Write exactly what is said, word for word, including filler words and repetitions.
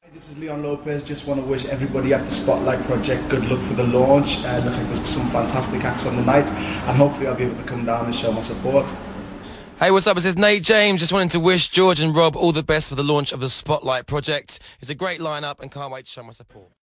This is Leon Lopez. Just want to wish everybody at the Spotlight Project good luck for the launch. Uh, looks like there's some fantastic acts on the night, and hopefully I'll be able to come down and show my support. Hey, what's up? This is Nate James. Just wanting to wish George and Rob all the best for the launch of the Spotlight Project. It's a great lineup and can't wait to show my support.